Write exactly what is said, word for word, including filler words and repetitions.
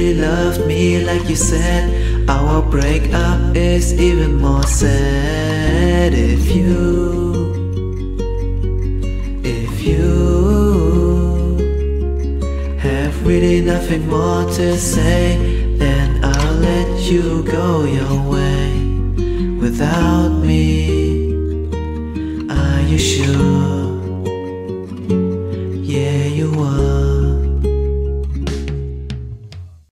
really loved me like you said, our breakup is even more sad. If you, if you have really nothing more to say, then I'll let you go your way without me.